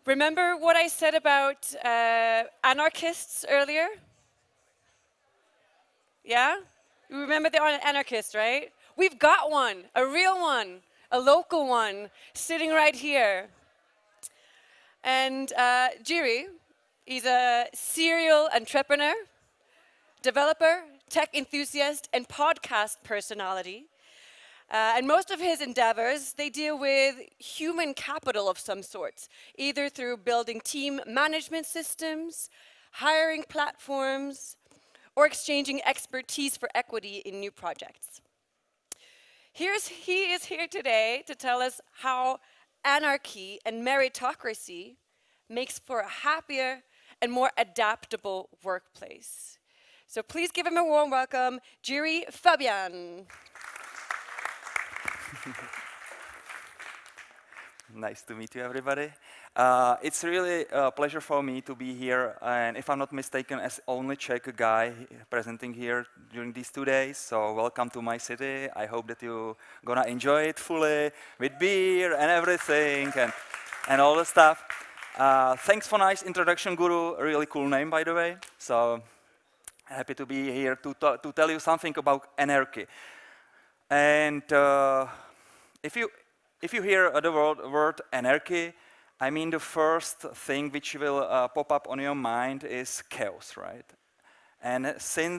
Remember what I said about anarchists earlier? Yeah? You remember the anarchist, right? We've got one, a real one, a local one, sitting right here. And Jiri, he's a serial entrepreneur, developer, tech enthusiast, and podcast personality. And most of his endeavors, they deal with human capital of some sorts, either through building team management systems, hiring platforms, or exchanging expertise for equity in new projects. He is here today to tell us how anarchy and meritocracy makes for a happier and more adaptable workplace. So please give him a warm welcome, Jiri Fabian. Nice to meet you, everybody. It's really a pleasure for me to be here, and if I'm not mistaken, as only Czech guy presenting here during these 2 days. So welcome to my city. I hope that you're gonna enjoy it fully with beer and everything and all the stuff. Thanks for nice introduction, Guru. A really cool name, by the way. So happy to be here to tell you something about anarchy. And if you hear the word anarchy, I mean the first thing which will pop up on your mind is chaos, right? And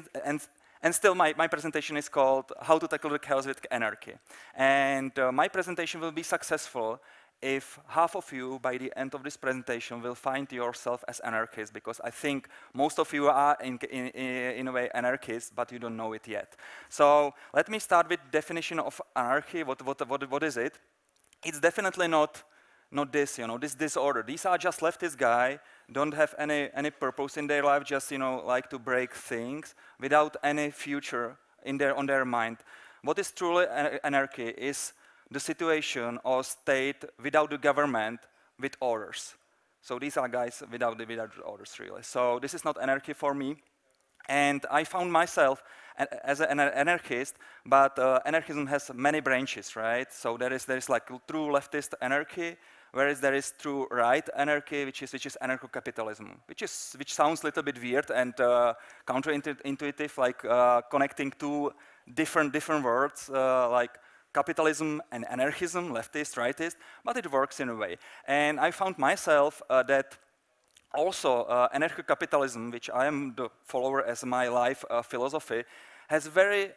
still my presentation is called How to Tackle the Chaos with Anarchy. And my presentation will be successful if half of you, by the end of this presentation, will find yourself as anarchists, because I think most of you are in a way anarchists, but you don't know it yet. So let me start with definition of anarchy. What is it? It's definitely not this, this disorder. These are just leftist guys, don't have any purpose in their life, just, like to break things without any future on their mind. What is truly anarchy is the situation or state without the government with orders. So these are guys without orders, really. So this is not anarchy for me. And I found myself as an anarchist, but anarchism has many branches, right? So there is like true leftist anarchy, whereas there is true right anarchy, which is anarcho-capitalism, which sounds a little bit weird and counterintuitive, like connecting two different words, like capitalism and anarchism, leftist, rightist, but it works in a way. And I found myself that also anarcho-capitalism, which I am the follower as my life philosophy, has very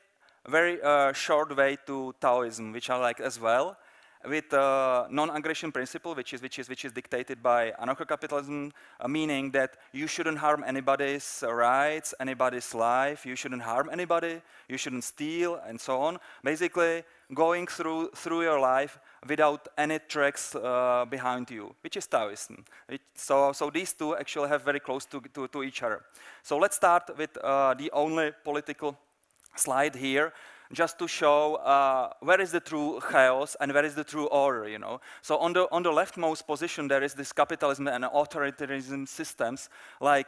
short way to Taoism, which I like as well, with non-aggression principle, which is dictated by anarcho-capitalism, meaning that you shouldn't harm anybody's rights, anybody's life, you shouldn't harm anybody, you shouldn't steal, and so on. Basically, going through your life without any tracks behind you, which is Taoism. So these two actually have very close to each other. So let's start with the only political slide here, just to show where is the true chaos and where is the true order, So on the leftmost position, there is this capitalism and authoritarianism systems like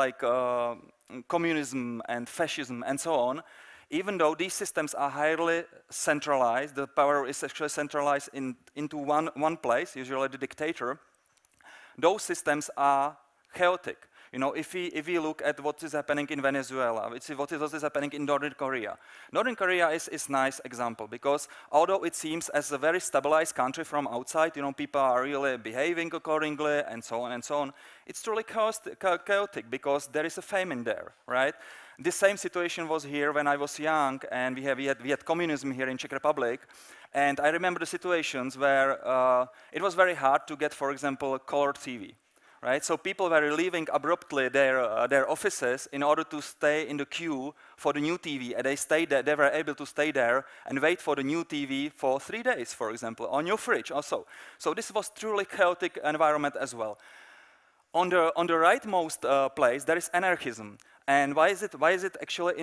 communism and fascism and so on. Even though these systems are highly centralized, the power is actually centralized into one place, usually the dictator, those systems are chaotic. If we look at what is happening in Venezuela, what is happening in Northern Korea. Northern Korea is a nice example, because although it seems as a very stabilized country from outside, people are really behaving accordingly and so on, it's truly chaotic because there is a famine there, right? The same situation was here when I was young, and we had communism here in Czech Republic, and I remember the situations where it was very hard to get, for example, colored TV. Right? So people were leaving abruptly their offices in order to stay in the queue for the new TV, and they stayed there. They were able to stay there and wait for the new TV for 3 days, for example, on your fridge also. So this was truly chaotic environment as well. On the rightmost place, there is anarchism, and why is it actually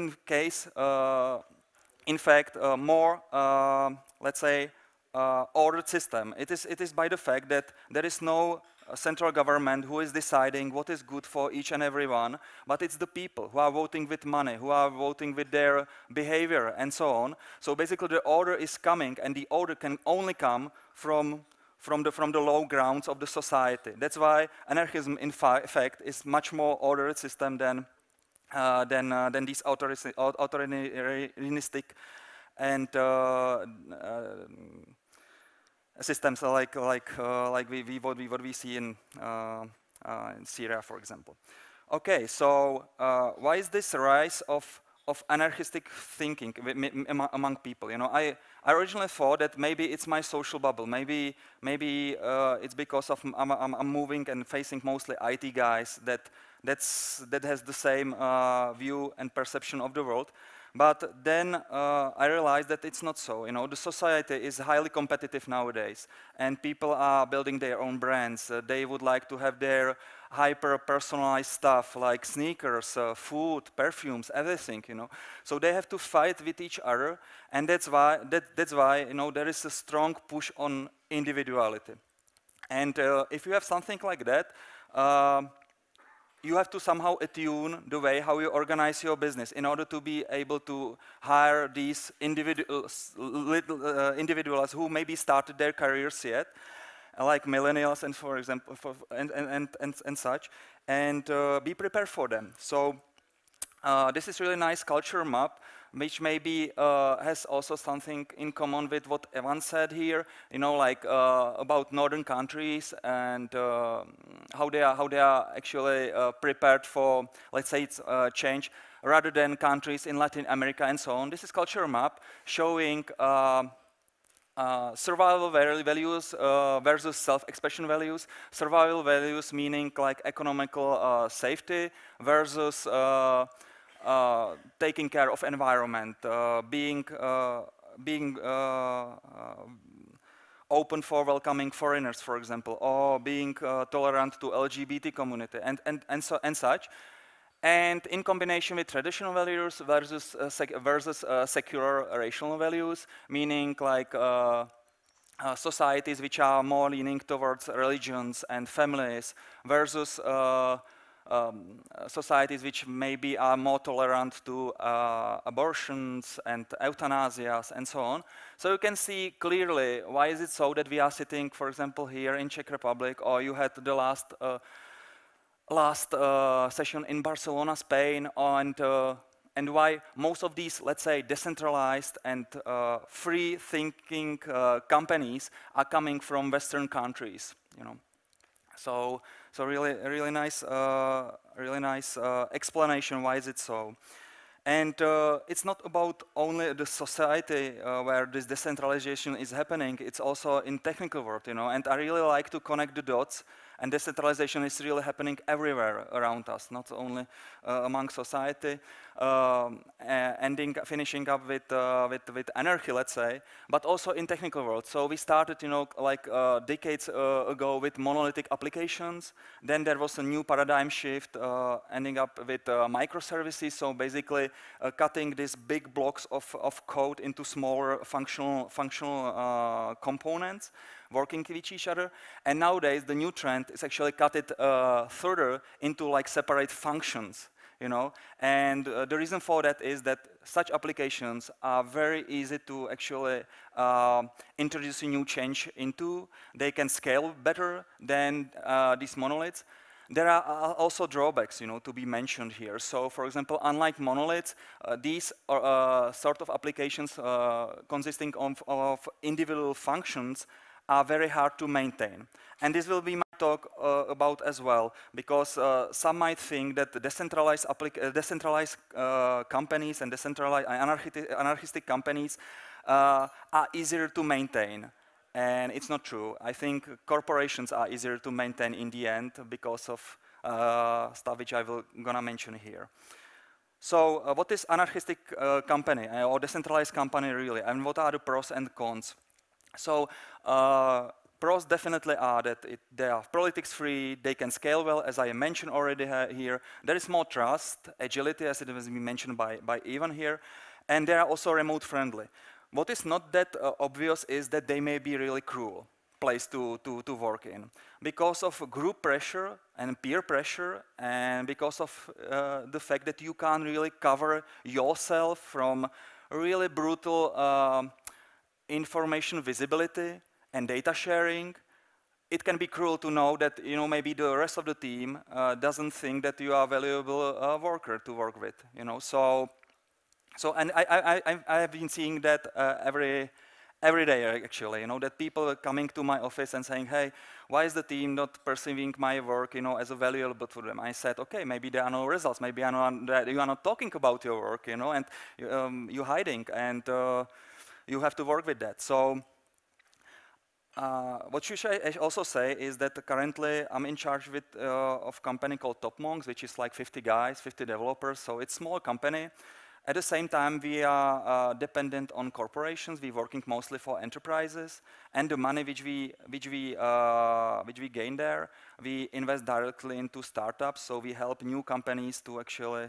in fact more let's say ordered system? It is by the fact that there is no central government who is deciding what is good for each and every one, but it's the people who are voting with money, who are voting with their behavior and so on. So basically the order is coming, and the order can only come from from the low grounds of the society. That's why anarchism, in fact, is much more ordered system than these authoritarianistic and systems like what we see in Syria, for example. Okay, so why is this rise of anarchistic thinking among people? You know, I originally thought that maybe it's my social bubble. Maybe it's because of I'm moving and facing mostly IT guys that has the same view and perception of the world. But then I realized that it's not so. You know, the society is highly competitive nowadays, and people are building their own brands. They would like to have their hyper-personalized stuff like sneakers, food, perfumes, everything. You know, so they have to fight with each other, and that's why you know there is a strong push on individuality. And if you have something like that, you have to somehow attune the way how you organize your business in order to be able to hire these individuals who maybe started their careers yet, like millennials and for example, and such, and be prepared for them. So this is really nice culture map, which maybe has also something in common with what Evan said here, you know, like about northern countries and how they are actually prepared for, let's say, it's change, rather than countries in Latin America and so on. This is culture map showing survival values versus self-expression values. Survival values meaning like economical safety versus taking care of environment, being open for welcoming foreigners, for example, or being tolerant to LGBT community and such. And in combination with traditional values versus secular racial values, meaning like societies which are more leaning towards religions and families versus societies which maybe are more tolerant to abortions and euthanasias and so on. So you can see clearly why is it so that we are sitting, for example, here in Czech Republic, or you had the last session in Barcelona, Spain, and why most of these, let's say, decentralized and free-thinking companies are coming from Western countries, you know. So really nice explanation why is it so. And it's not about only the society where this decentralization is happening, it's also in technical world, you know, and I really like to connect the dots, and decentralization is really happening everywhere around us, not only among society, finishing up with anarchy, let's say, but also in technical world. So we started, you know, like decades ago with monolithic applications, then there was a new paradigm shift, ending up with microservices, so basically cutting these big blocks of code into smaller functional components, working with each other. And nowadays, the new trend is actually cut it further into like separate functions, you know. And the reason for that is that such applications are very easy to actually introduce a new change into. They can scale better than these monoliths. There are also drawbacks, you know, to be mentioned here. So, for example, unlike monoliths, these are sort of applications consisting of individual functions are very hard to maintain. And this will be my talk about as well, because some might think that the decentralized companies and decentralized anarchistic companies are easier to maintain. And it's not true. I think corporations are easier to maintain in the end because of stuff which I will gonna mention here. So what is anarchistic company or decentralized company really, and what are the pros and cons? So pros definitely are that they are politics free, they can scale well, as I mentioned already here. There is more trust, agility, as it was mentioned by Ivan here, and they are also remote friendly. What is not that obvious is that they may be really cruel place to work in because of group pressure and peer pressure, and because of the fact that you can't really cover yourself from really brutal information visibility and data sharing, it can be cruel to know that maybe the rest of the team doesn't think that you are a valuable worker to work with. And I have been seeing that every day actually. That people are coming to my office and saying, "Hey, why is the team not perceiving my work as a valuable for them?" I said, "Okay, maybe there are no results. Maybe you are not talking about your work, and you're hiding, and you have to work with that." So. What should I also say is that currently I'm in charge of a company called TopMonks, which is like 50 guys, 50 developers, so it's a small company. At the same time, we are dependent on corporations. We're working mostly for enterprises, and the money which we gain there, we invest directly into startups. So we help new companies to actually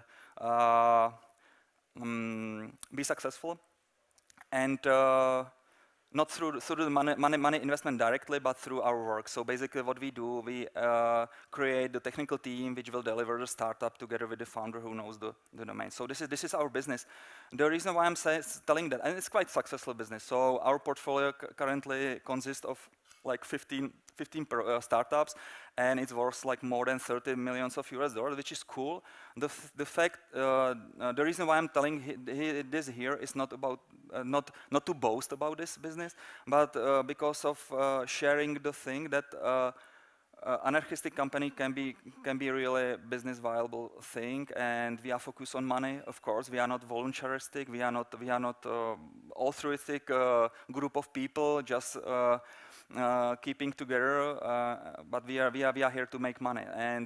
be successful, and not through the money investment directly, but through our work. So basically what we do, we create the technical team which will deliver the startup together with the founder who knows the domain. So this is our business. The reason why I'm telling that, and it's quite successful business. So our portfolio currently consists of like 15 startups, and it's worth like more than 30 millions of US dollars, which is cool. The reason why I'm telling this here is not about not to boast about this business, but because of sharing the thing that anarchistic company can be really business viable thing, and we are focused on money. Of course, we are not voluntaristic. We are not altruistic group of people just keeping together. But we are here to make money,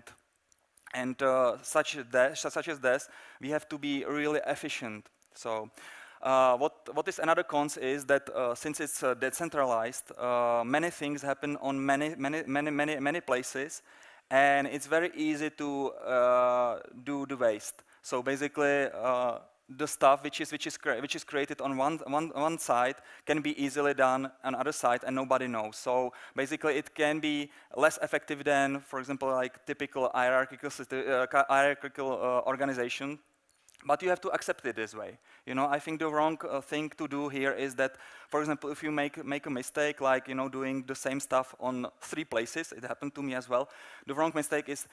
and such as this, we have to be really efficient. So. What is another cons is that since it's decentralized, many things happen on many places, and it's very easy to do the waste. So basically, the stuff which is created on one side can be easily done on other side, and nobody knows. So basically, it can be less effective than, for example, like typical hierarchical organization. But you have to accept it this way. I think the wrong thing to do here is that, for example, if you make a mistake, like doing the same stuff on 3 places, it happened to me as well. The wrong mistake is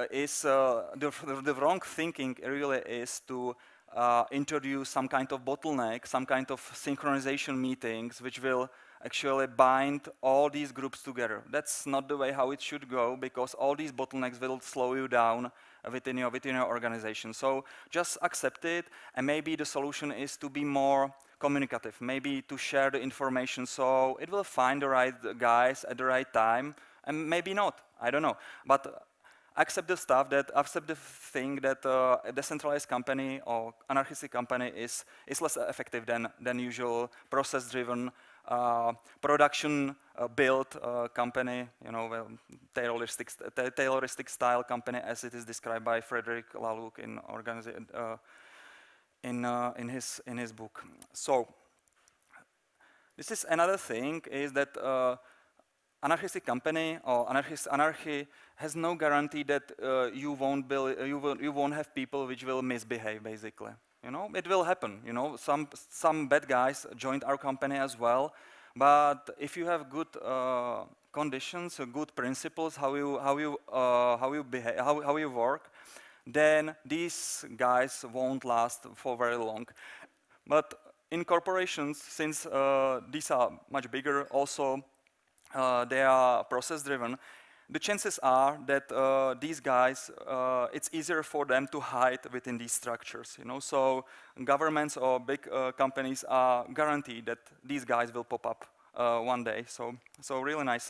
the wrong thinking really is to introduce some kind of bottleneck, some kind of synchronization meetings, which will actually bind all these groups together. That's not the way how it should go, because all these bottlenecks will slow you down within your organization. So just accept it, and maybe the solution is to be more communicative, maybe to share the information so it will find the right guys at the right time, and maybe not, I don't know. But accept the thing that a decentralized company or anarchistic company is less effective than usual process-driven production built company, Tayloristic style company, as it is described by Frederick Laloux in his book. So this is another thing, is that anarchistic company or anarchy has no guarantee that you won't have people which will misbehave, basically. It will happen. Some bad guys joined our company as well. But if you have good conditions, good principles, how you behave, how you work, then these guys won't last for very long. But in corporations, since these are much bigger, also they are process-driven, the chances are that these guys, it's easier for them to hide within these structures. So governments or big companies are guaranteed that these guys will pop up one day. So really nice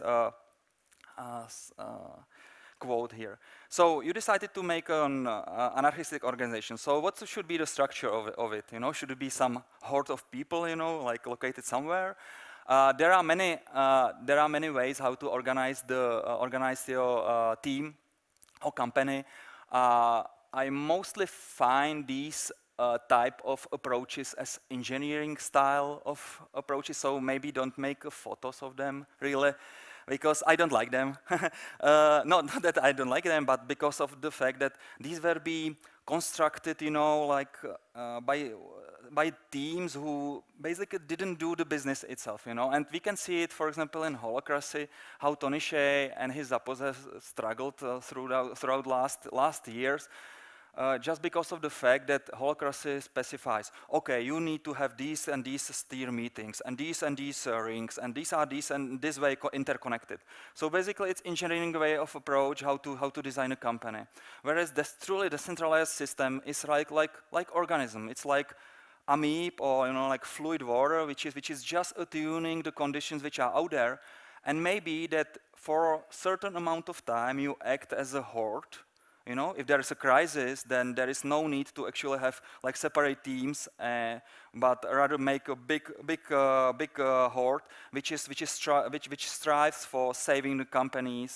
quote here. So you decided to make an anarchistic organization. So what should be the structure of it? Should it be some horde of people, like located somewhere? There are many ways how to organize your team or company. I mostly find these type of approaches as engineering style of approaches. So maybe don't make photos of them really, because I don't like them. Not that I don't like them, but because of the fact that these will be constructed, like by teams who basically didn't do the business itself, And we can see it, for example, in holacracy, how Tony Hsieh and his Zappos have struggled throughout last years. Just because of the fact that holacracy specifies, okay, you need to have these and these steer meetings, and these rings, and these are these and this way interconnected. So basically, it's engineering way of approach how to design a company. Whereas this truly decentralized system is like organism. It's like amoeb or like fluid water, which is just attuning the conditions which are out there, and maybe that for a certain amount of time you act as a horde. If there is a crisis, then there is no need to actually have like separate teams, but rather make a big horde, which strives for saving the company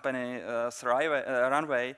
runway,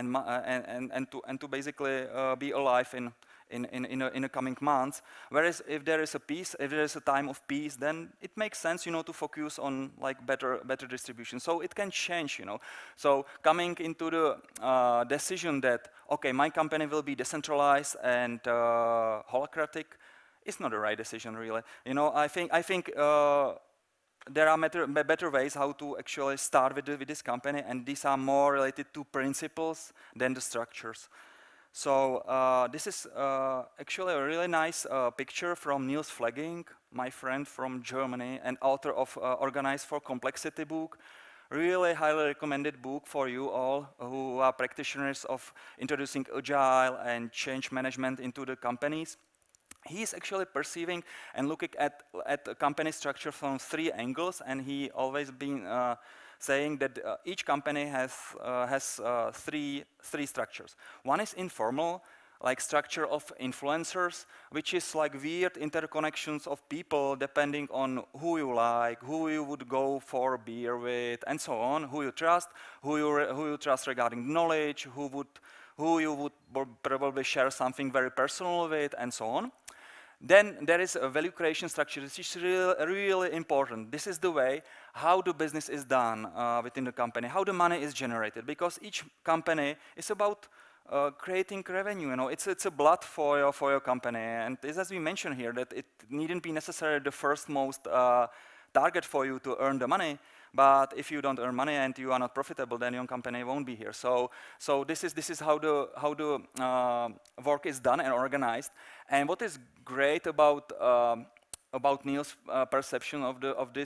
and to basically be alive in the coming months. Whereas if there is a peace, if there is a time of peace, then it makes sense, to focus on like better distribution. So it can change, So coming into the decision that okay, my company will be decentralized and holacratic, is not the right decision, really. I think there are better ways how to actually start with this company, and these are more related to principles than the structures. So this is actually a really nice picture from Niels Flegging, my friend from Germany and author of Organize for Complexity book. Really highly recommended book for you all who are practitioners of introducing agile and change management into the companies. He's actually perceiving and looking at the company structure from 3 angles, and he always been saying that each company has three structures. One is informal, like structure of influencers, which is like weird interconnections of people depending on who you like, who you would go for a beer with, and so on, who you trust, who you trust regarding knowledge, who you would probably share something very personal with, and so on. Then there is a value creation structure, which is really important. This is the way how the business is done within the company, how the money is generated, because each company is about creating revenue. It's a blood for your company, and as we mentioned here, that it needn't be necessarily the first most target for you to earn the money. But if you don't earn money and you are not profitable, then your company won't be here. So this is how the work is done and organized. And what is great about Neil's perception of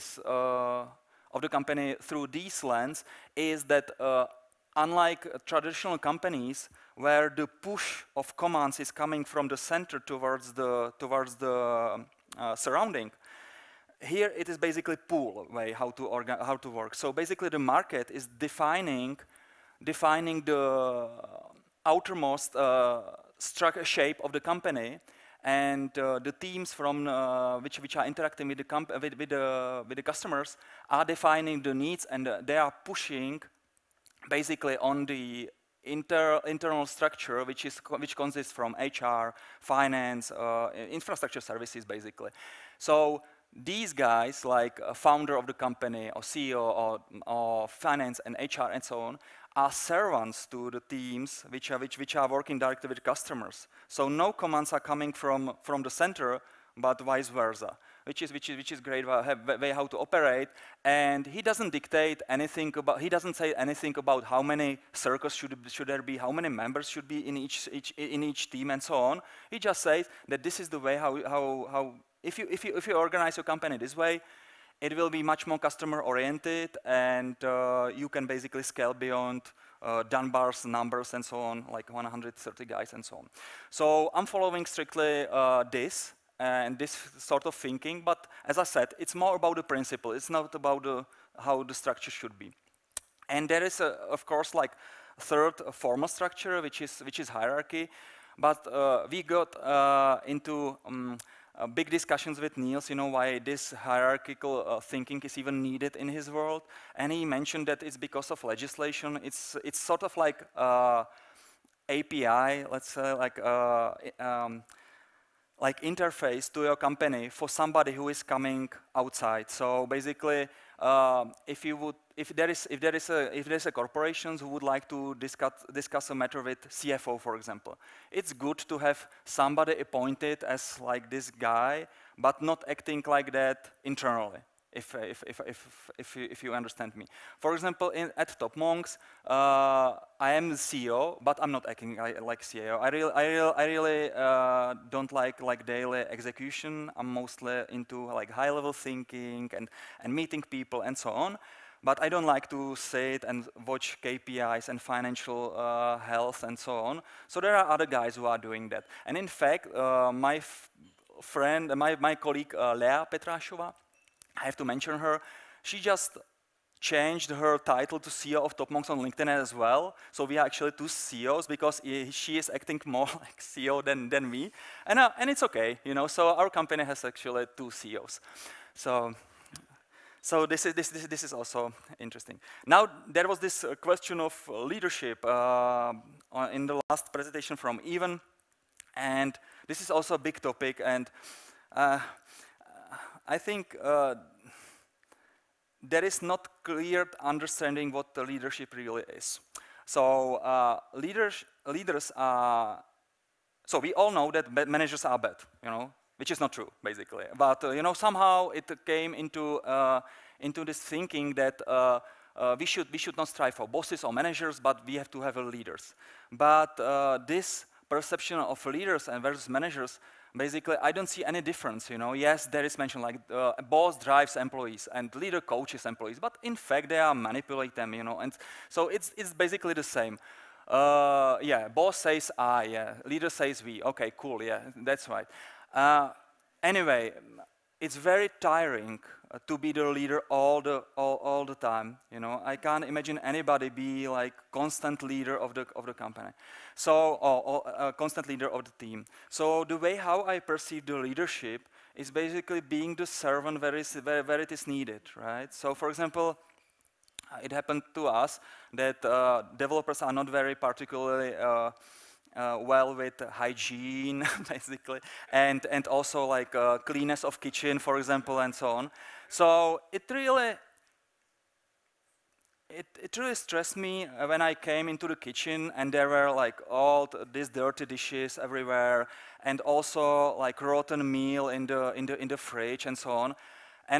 the company through this lens is that unlike traditional companies where the push of commands is coming from the center towards the surrounding, here it is basically pull way how to work. So basically the market is defining the outermost shape of the company, and the teams from which are interacting with the customers are defining the needs, and they are pushing basically on the internal structure, which consists from HR, finance, infrastructure services, basically. So these guys, like a founder of the company, or CEO, or finance and HR and so on, are servants to the teams which are working directly with customers. So no commands are coming from the center, but vice versa, which is great way how to operate. And he doesn't dictate anything about. He doesn't say anything about how many circles should there be, how many members should be in each team, and so on. He just says that this is the way how. If you organize your company this way, it will be much more customer-oriented, and you can basically scale beyond Dunbar's numbers and so on, like 130 guys and so on. So I'm following strictly this and this sort of thinking, but as I said, it's more about the principle. It's not about how the structure should be. And there is, of course, like a third formal structure, which is hierarchy, but we got into big discussions with Niels, why this hierarchical thinking is even needed in his world, and he mentioned that it's because of legislation. It's sort of like API, let's say, like interface to your company for somebody who is coming outside. So basically, if there is a corporation who would like to discuss a matter with CFO, for example, it's good to have somebody appointed as like this guy, but not acting like that internally. If you understand me. For example, at TopMonks, I am the CEO, but I'm not acting like CEO. I really don't like daily execution. I'm mostly into like high-level thinking and meeting people and so on. But I don't like to sit and watch KPIs and financial health and so on. So there are other guys who are doing that. And in fact, my colleague Lea Petrashova, I have to mention her. She just changed her title to CEO of TopMonks on LinkedIn as well. So we are actually two CEOs because she is acting more like CEO than me. And it's okay, you know. So our company has actually two CEOs. So this is also interesting. Now there was this question of leadership in the last presentation from Ivan, and this is also a big topic. And I think there is not clear understanding what the leadership really is. So leaders are. So we all know that managers are bad, you know, which is not true, basically. But you know, somehow it came into this thinking that we should not strive for bosses or managers, but we have to have leaders. But this perception of leaders and versus managers, basically, I don't see any difference, you know. Yes, there is mention like a boss drives employees and leader coaches employees, but in fact, they are manipulate them, you know. And so it's basically the same. Yeah, boss says I, yeah, leader says we. Okay, cool, yeah, that's right. Anyway, it's very tiring to be the leader all the time. You know, I can't imagine anybody be like constant leader of the company. So, or constant leader of the team. So the way how I perceive the leadership is basically being the servant where it is needed, right? So, for example, it happened to us that developers are not very particularly well with hygiene, basically, and also like cleanness of kitchen, for example, and so on. So it really stressed me when I came into the kitchen and there were like all these dirty dishes everywhere, and also like rotten meal in the fridge and so on. And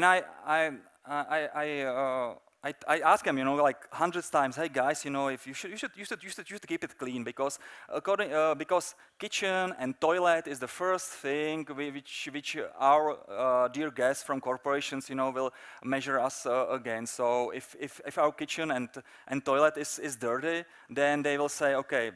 I asked him, you know, like hundreds times, hey guys, you know, if you should keep it clean, because because kitchen and toilet is the first thing which our dear guests from corporations, you know, will measure us against. So if our kitchen and toilet is dirty, then they will say, okay.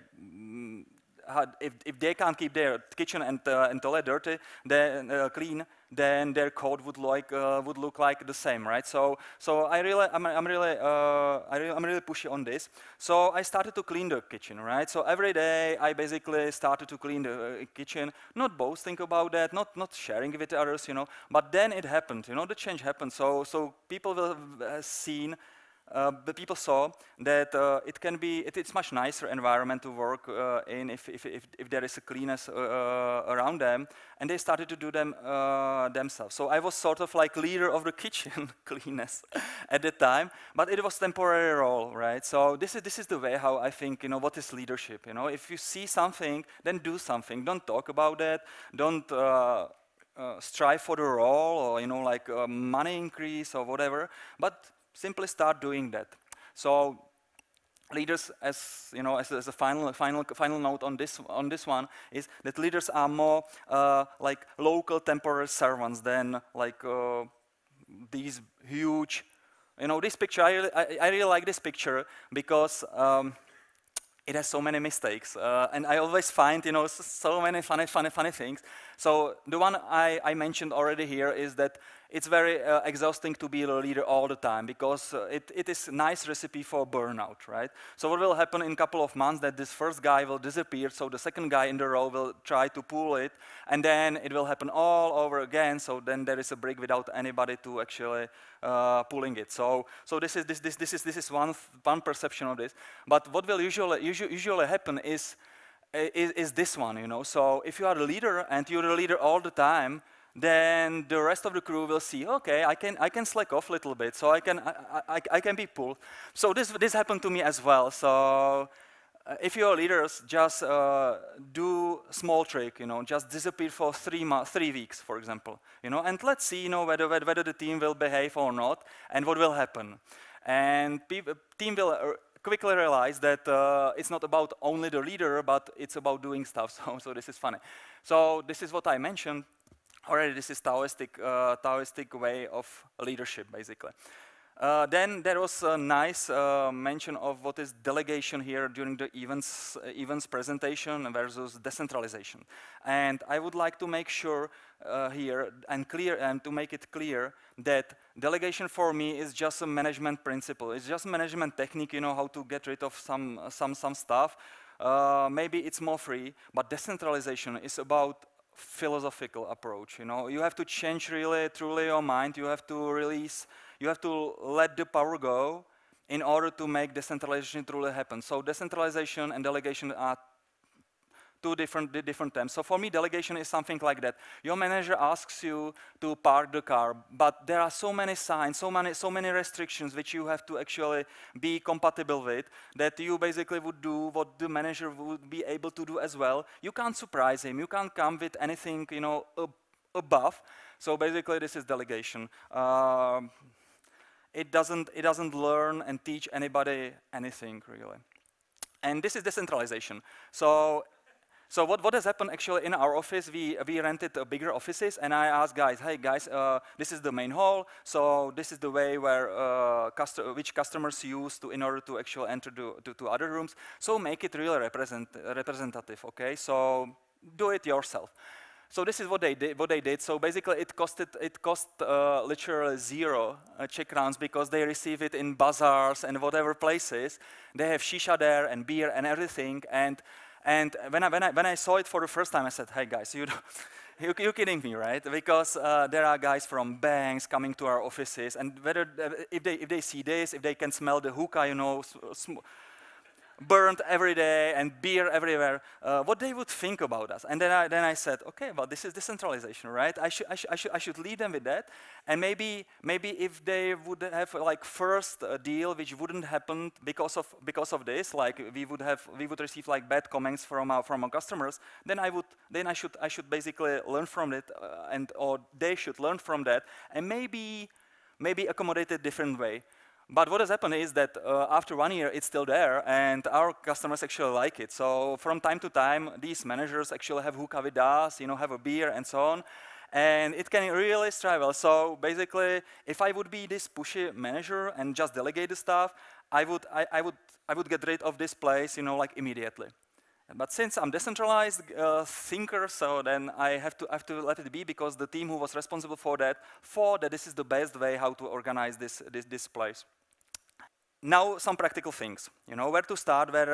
If they can't keep their kitchen and toilet dirty, then clean, then their code would look like the same, right? So I'm really pushy on this. So I started to clean the kitchen, right? So every day I basically started to clean the kitchen, not boasting about that, not sharing it with others, you know. But then it happened, you know, the change happened. So people will have seen. But people saw that it's much nicer environment to work in if there is a cleanness around them, and they started to do them themselves. So I was sort of like leader of the kitchen cleanness at the time, but it was temporary role, right? So this is the way how I think, you know, what is leadership. You know, if you see something, then do something. Don't talk about that. Don't strive for the role or, you know, like money increase or whatever, but simply start doing that. So leaders, as you know, as a final note on this one, is that leaders are more like local temporary servants than like these huge. You know, this picture. I really like this picture because it has so many mistakes, and I always find, you know, so many funny things. So the one I mentioned already here is that it's very exhausting to be a leader all the time, because it is a nice recipe for burnout, right? So what will happen in a couple of months, that this first guy will disappear, so the second guy in the row will try to pull it, and then it will happen all over again, so then there is a break without anybody to actually pulling it. So this is one perception of this. But what will usually happen is this one, you know. So if you are a leader and you're a leader all the time, then the rest of the crew will see, okay, I can slack off a little bit, so I can be pulled. So this happened to me as well. So if you're leaders, just do small trick, just disappear for 3 weeks, for example, and let's see, whether the team will behave or not, and what will happen. And team will quickly realize that it's not about only the leader, but it's about doing stuff. So this is funny. So this is what I mentioned already. This is Taoistic way of leadership, basically. Then there was a nice mention of what is delegation here during the events presentation versus decentralization. And I would like to make sure here and to make it clear that delegation for me is just a management principle. It's just a management technique, how to get rid of some stuff. Maybe it's more free, but decentralization is about philosophical approach. You have to change really, truly your mind. You have to release. You have to let the power go in order to make decentralization truly happen. So decentralization and delegation are two different terms. So for me, delegation is something like that. Your manager asks you to park the car, but there are so many signs, so many restrictions which you have to actually be compatible with, that you basically would do what the manager would be able to do as well. You can't surprise him. You can't come with anything, above. So basically, this is delegation. It doesn't learn and teach anybody anything really. And this is decentralization. So what has happened actually in our office, we rented bigger offices, and I asked guys, hey guys, this is the main hall, so this is the way where which customers use in order to actually enter to other rooms. So make it really representative, okay? So do it yourself. So this is what they did. So basically, it cost literally 0 Czech crowns, because they receive it in bazaars and whatever places. They have shisha there and beer and everything. And when I saw it for the first time, I said, "Hey guys, you're kidding me, right?" Because there are guys from banks coming to our offices, and whether if they see this, if they can smell the hookah, burned every day and beer everywhere, what they would think about us. And then I said, okay, well, this is decentralization, right? I should lead them with that. And maybe if they would have like first a deal which wouldn't happen because of this, like we would receive like bad comments from our customers, then I should basically learn from it, or they should learn from that, and maybe accommodate it different way. But what has happened is that after 1 year, it's still there, and our customers actually like it. So from time to time, these managers actually have hookah with us, have a beer and so on, and it can really strive. So basically, if I would be this pushy manager and just delegate the stuff, I would get rid of this place, like immediately. But since I'm decentralized thinker, so then I have to let it be, because the team who was responsible for that this is the best way how to organize this place. Now some practical things, where to start. Where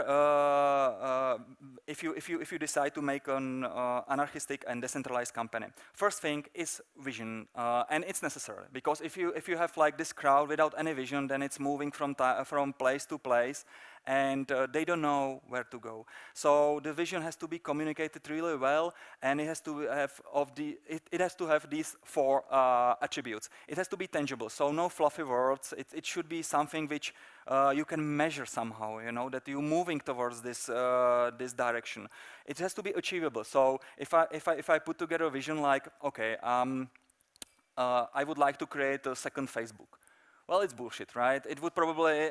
if you decide to make an anarchistic and decentralized company, first thing is vision, and it's necessary, because if you have like this crowd without any vision, then it's moving from place to place, and they don't know where to go. So the vision has to be communicated really well, and it has to have these 4 attributes. It has to be tangible, so no fluffy words. It should be something which you can measure somehow, that you're moving towards this direction. It has to be achievable. So if I put together a vision like, okay, I would like to create a second Facebook. Well, it's bullshit, right? It won't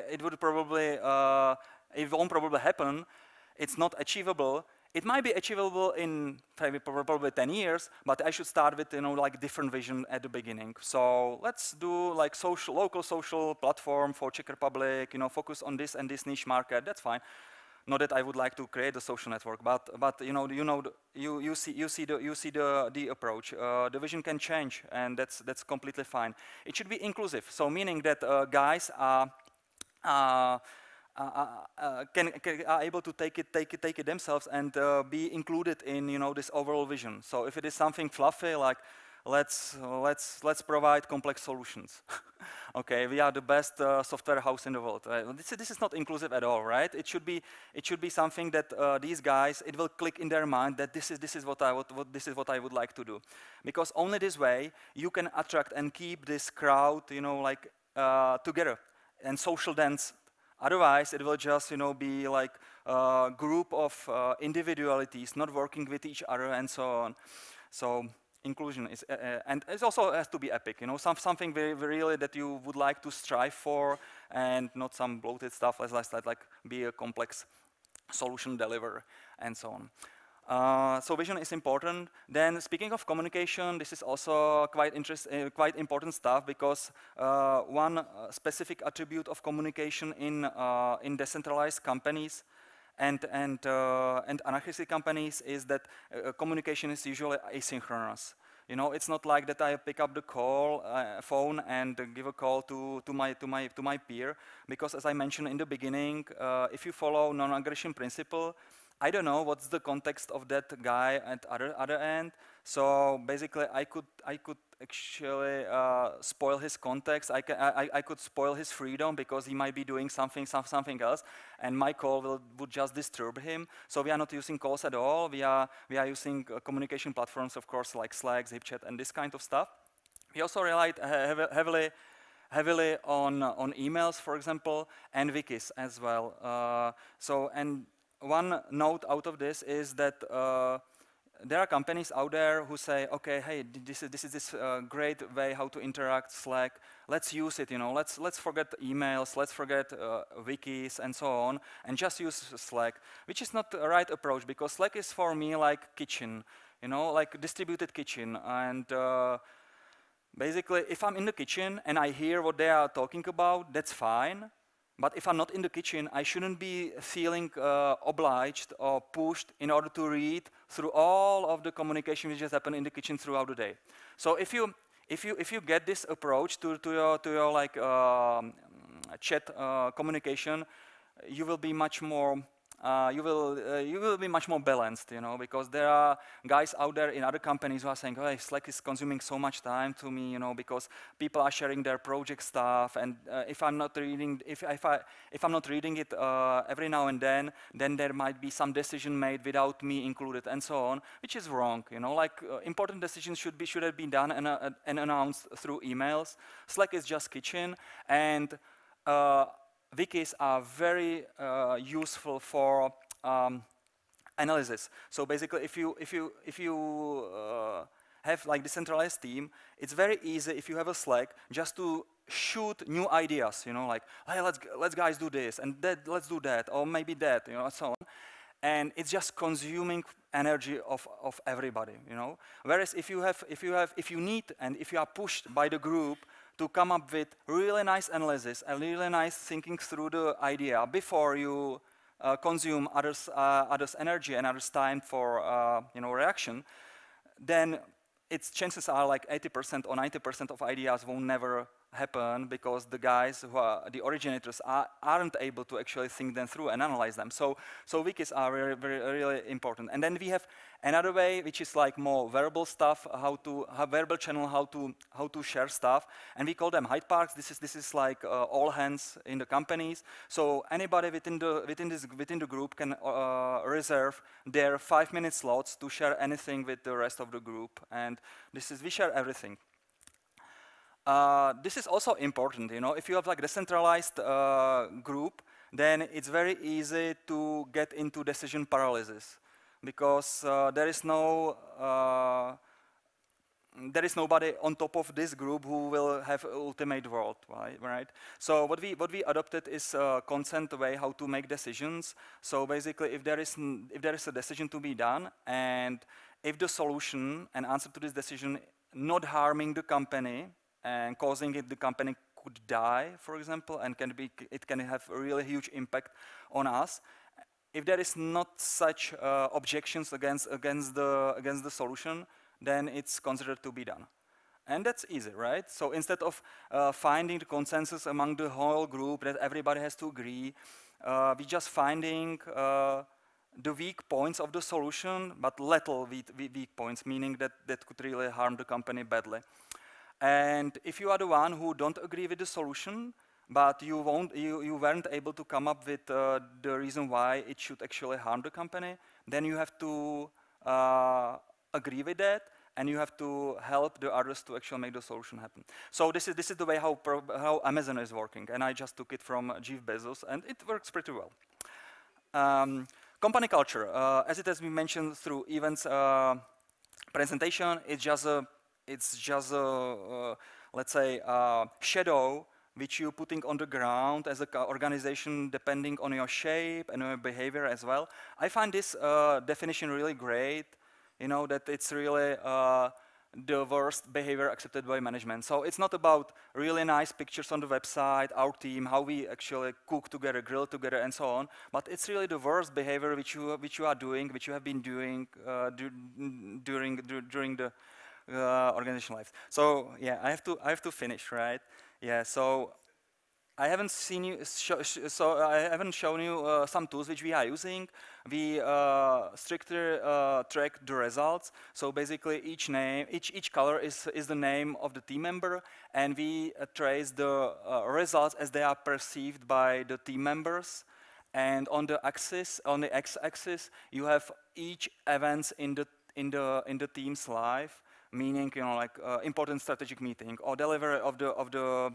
probably happen. It's not achievable. It might be achievable in probably 10 years, but I should start with like different vision at the beginning. So let's do like local social platform for Czech Republic. Focus on this and this niche market. That's fine. Not that I would like to create a social network, but you see the approach. The vision can change, and that's completely fine. It should be inclusive, so meaning that guys are able to take it themselves and be included in this overall vision. So if it is something fluffy, let's provide complex solutions. Okay, we are the best software house in the world. Right? This is not inclusive at all, right? It should be something that these guys, it will click in their mind that this is what I would like to do, because only this way you can attract and keep this crowd, you know, like together and social dance. Otherwise, it will just, you know, be like a group of individualities not working with each other and so on. So inclusion is, and it also has to be epic, you know, something very really that you would like to strive for, and not some bloated stuff as I said, like be a complex solution deliverer and so on. So vision is important. Then speaking of communication, this is also quite important stuff, because one specific attribute of communication in decentralized companies and anarchistic companies is that communication is usually asynchronous. You know, it's not like that I pick up the phone and give a call to my peer, because as I mentioned in the beginning, if you follow non-aggression principle, I don't know what's the context of that guy at other end. So basically, I could actually spoil his context. I could spoil his freedom, because he might be doing something else, and my call would just disturb him. So we are not using calls at all. We are using communication platforms, of course, like Slack, ZipChat, and this kind of stuff. We also relied heavily on emails, for example, and wikis as well. And one note out of this is that there are companies out there who say, okay, hey, this is this great way how to interact Slack. Let's use it, you know. Let's forget emails, let's forget wikis and so on, and just use Slack, which is not the right approach, because Slack is for me like kitchen, you know, like distributed kitchen. And basically, if I'm in the kitchen and I hear what they are talking about, that's fine. But if I'm not in the kitchen, I shouldn't be feeling obliged or pushed in order to read through all of the communication which has happened in the kitchen throughout the day. So if you get this approach to your like chat communication, you will be much more you will be much more balanced, you know, because there are guys out there in other companies who are saying, "Hey, Slack is consuming so much time to me, you know, because people are sharing their project stuff, and if I'm not reading, if I'm not reading it every now and then there might be some decision made without me included, and so on," which is wrong, you know. Like important decisions should have been done and announced through emails. Slack is just kitchen, and wikis are very useful for analysis. So basically, if you have like decentralized team, it's very easy if you have a Slack just to shoot new ideas. You know, like, hey, let's guys do this, and let's do that, or maybe that, you know, and so on. And it's just consuming energy of everybody. You know, whereas if you need and if you are pushed by the group to come up with really nice analysis and really nice thinking through the idea before you consume others' energy and others' time for you know, reaction, then its chances are like 80% or 90% of ideas will never happen, because the guys who are the originators aren't able to actually think them through and analyze them. So wikis are really important. And then we have another way, which is like more verbal stuff, verbal channel, how to share stuff, and we call them Hyde Parks. This is like all hands in the companies. So anybody within the group can reserve their 5-minute slots to share anything with the rest of the group, and we share everything. This is also important, you know. If you have like decentralized group, then it's very easy to get into decision paralysis, because there is nobody on top of this group who will have ultimate word, right? So what we adopted is a consent way how to make decisions. So basically, if there is a decision to be done, and if the solution and answer to this decision not harming the company and causing the company could die, for example, and it can have a really huge impact on us. If there is not such objections against the solution, then it's considered to be done. And that's easy, right? So instead of finding the consensus among the whole group that everybody has to agree, we just finding the weak points of the solution, but little weak points, meaning that could really harm the company badly. And if you are the one who don't agree with the solution, but you weren't able to come up with the reason why it should actually harm the company, then you have to agree with that, and you have to help the others to actually make the solution happen. So this is the way how Amazon is working, and I just took it from Jeff Bezos, and it works pretty well. Company culture, as it has been mentioned through Ivan's presentation, it's just a let's say shadow which you're putting on the ground as an organization depending on your shape and your behavior as well. I find this definition really great, you know, that it's really the worst behavior accepted by management. So it's not about really nice pictures on the website, our team, how we actually cook together, grill together, and so on, but it's really the worst behavior which you are doing, which you have been doing during the organization life. So yeah, I have to finish, right? Yeah. So I haven't seen you. I haven't shown you some tools which we are using. We strictly track the results. So basically, each color is the name of the team member, and we trace the results as they are perceived by the team members. And on the x-axis, you have each events in the team's life, meaning, you know, like important strategic meeting or delivery of the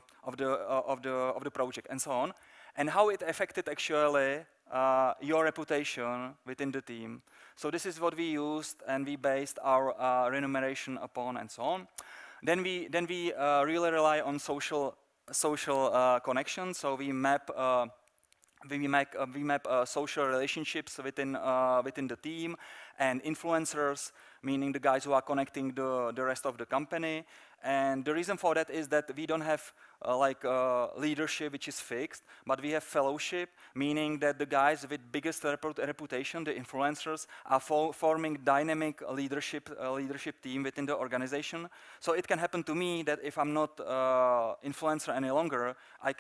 project and so on, and how it affected actually your reputation within the team. So this is what we used, and we based our remuneration upon, and so on. Then we really rely on social connections. So we map. We map social relationships within the team, and influencers, meaning the guys who are connecting the rest of the company. And the reason for that is that we don't have leadership which is fixed, but we have fellowship, meaning that the guys with biggest reputation, the influencers, are forming dynamic leadership team within the organization. So it can happen to me that if I'm not influencer any longer, I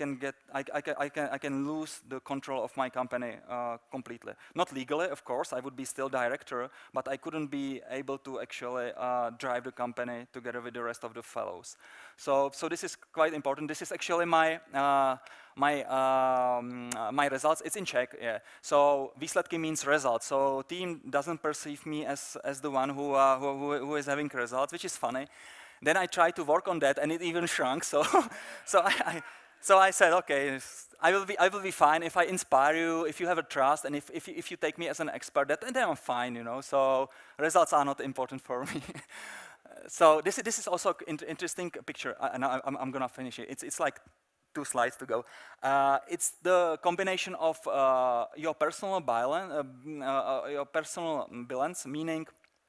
can lose the control of my company completely. Not legally, of course, I would be still director, but I couldn't be able to actually drive the company together with the rest of the fellows. So this is quite important. This is actually my my results. It's in Czech, yeah. So výsledky means results. So team doesn't perceive me as the one who is having results, which is funny. Then I tried to work on that, and it even shrunk. So so I said, okay, I will be fine if I inspire you, if you have a trust, and if you take me as an expert, then I'm fine, you know. So results are not important for me. So this is also an interesting picture, and I'm gonna finish it. It's like 2 slides to go. It's the combination of your personal balance, meaning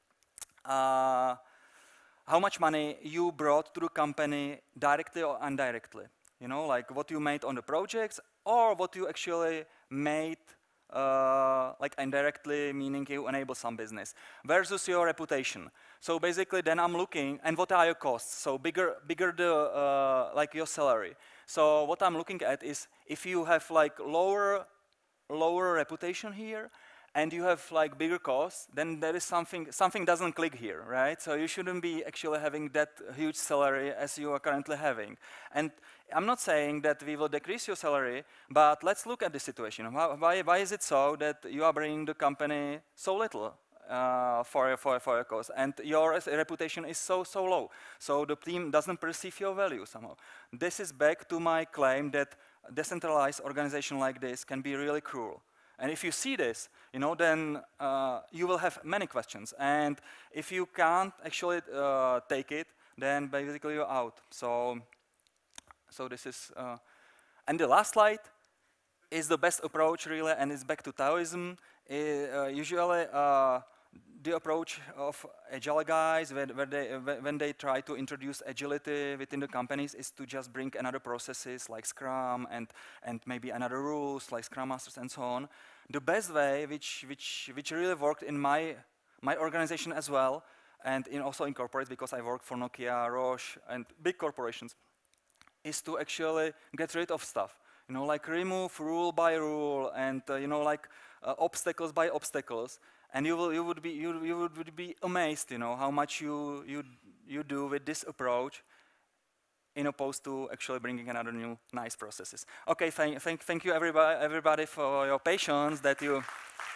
how much money you brought to the company directly or indirectly. You know, like what you made on the projects, or what you actually made like indirectly, meaning you enable some business, versus your reputation. So basically, then I'm looking, and what are your costs? So bigger the like your salary. So what I'm looking at is if you have like lower reputation here, and you have like bigger costs, then there is something doesn't click here, right? So you shouldn't be actually having that huge salary as you are currently having. And I'm not saying that we will decrease your salary, but let's look at the situation. Why is it so that you are bringing the company so little for your cost, and your reputation is so low? So the team doesn't perceive your value somehow. This is back to my claim that decentralized organization like this can be really cruel. And if you see this, you know, then you will have many questions. And if you can't actually take it, then basically you're out. So this is, and the last slide is the best approach really, and it's back to Taoism. Usually the approach of agile guys when they try to introduce agility within the companies is to just bring another processes like Scrum and maybe another rules like Scrum Masters and so on. The best way, which really worked in my organization as well, and also in corporate, because I work for Nokia, Roche, and big corporations, is to actually get rid of stuff. You know, like remove rule by rule and you know, like obstacles by obstacles, and you would be amazed, you know, how much you do with this approach, in opposed to actually bringing another new nice processes. Okay, thank you everybody for your patience that you.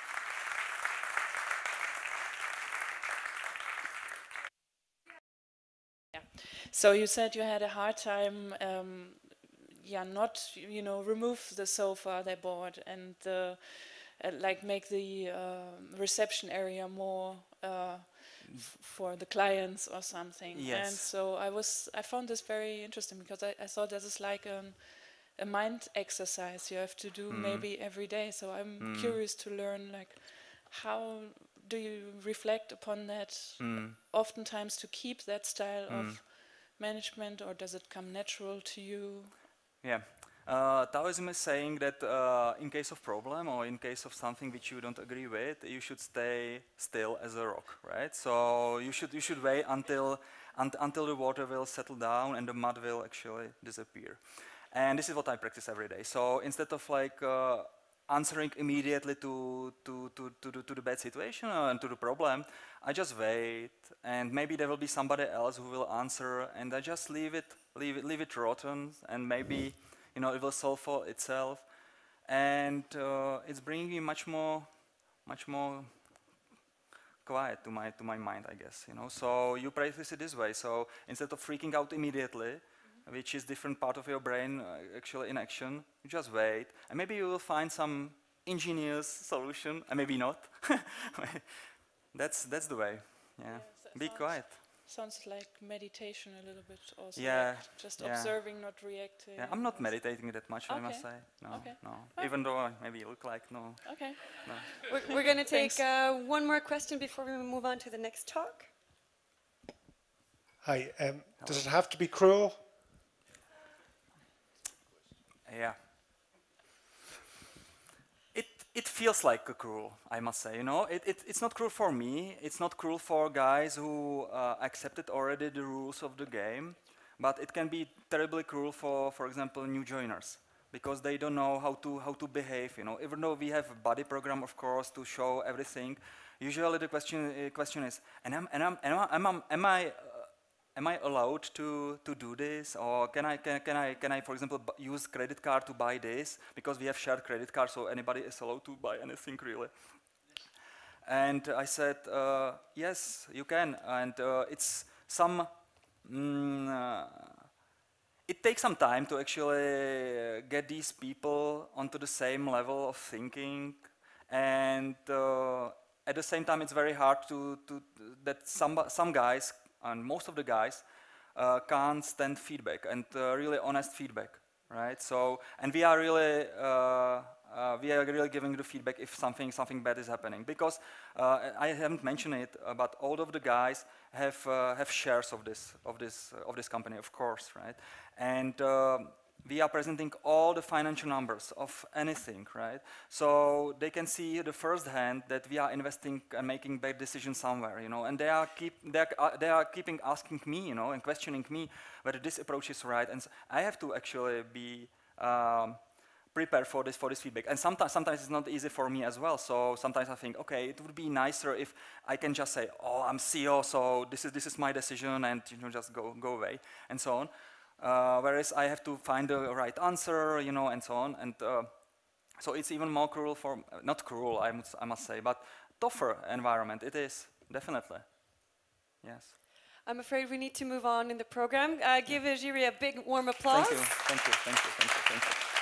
So you said you had a hard time, not, remove the sofa they bought and like make the reception area more for the clients or something. Yes. And so I found this very interesting because I thought this is like a mind exercise you have to do maybe every day. So I'm curious to learn, like, how do you reflect upon that oftentimes to keep that style of management, or does it come natural to you? Yeah. Taoism is saying that in case of problem or in case of something which you don't agree with, you should stay still as a rock, right? So you should wait until the water will settle down and the mud will actually disappear. And this is what I practice every day. So instead of like answering immediately to the bad situation and to the problem, I just wait, and maybe there will be somebody else who will answer, and I just leave it rotten, and maybe, you know, it will solve for itself, and it's bringing me much more quiet to my mind, I guess, you know. So you practice it this way. So instead of freaking out immediately, which is different part of your brain actually in action, you just wait, and maybe you will find some ingenious solution, and maybe not. That's the way. Yeah, be quiet. Sounds like meditation a little bit also. Yeah, like just observing, not reacting. Yeah, I'm not meditating that much, I must say. No, no. Even though I maybe look like no. Okay. No. We're going to take one more question before we move on to the next talk. Hi. Does it have to be cruel? Yeah. It feels like a cruel, I must say. You know, it's not cruel for me. It's not cruel for guys who accepted already the rules of the game. But it can be terribly cruel for example, new joiners, because they don't know how to behave. You know, even though we have a buddy program, of course, to show everything. Usually the question is, am I allowed to do this, or can I for example use credit card to buy this, because we have shared credit card, so anybody is allowed to buy anything really. And I said yes, you can, and it's some. It takes some time to actually get these people onto the same level of thinking, and at the same time it's very hard that some guys, and most of the guys, can't stand feedback, and really honest feedback, right? So, and we are really giving the feedback if something bad is happening, because I haven't mentioned it, but all of the guys have shares of this company, of course, right? And we are presenting all the financial numbers of anything, right? So they can see the first hand that we are investing and making bad decisions somewhere, you know, and they are keeping asking me, you know, and questioning me whether this approach is right, and so I have to actually be prepared for this feedback. And sometimes it's not easy for me as well. So sometimes I think, okay, it would be nicer if I can just say, oh, I'm CEO, so this is my decision, and you know, just go away, and so on. Whereas I have to find the right answer, you know, and so on. And so it's even more cruel not cruel, I must say, but tougher environment. It is, definitely. Yes. I'm afraid we need to move on in the program. Give Jiri a big warm applause. Thank you.